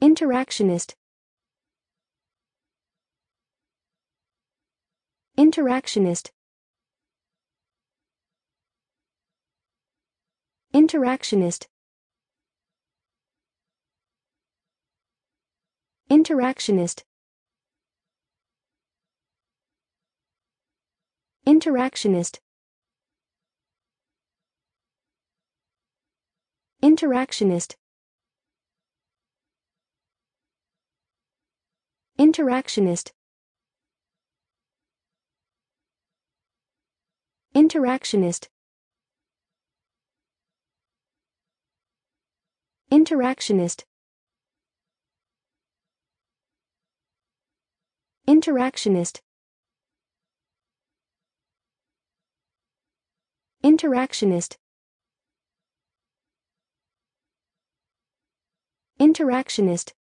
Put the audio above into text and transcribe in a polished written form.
Interactionist. Interactionist. Interactionist. Interactionist. Interactionist. Interactionist. Interactionist. Interactionist. Interactionist. Interactionist. Interactionist. Interactionist.